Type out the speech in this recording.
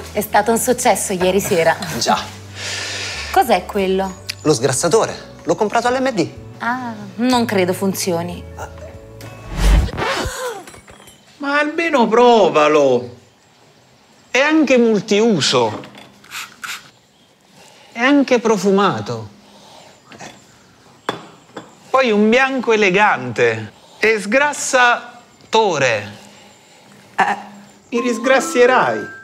È stato un successo ieri sera. Già. Cos'è quello? Lo sgrassatore. L'ho comprato all'MD. Ah, non credo funzioni. Ma almeno provalo. È anche multiuso. È anche profumato. Poi un bianco elegante. E sgrassatore. Mi risgrassierai.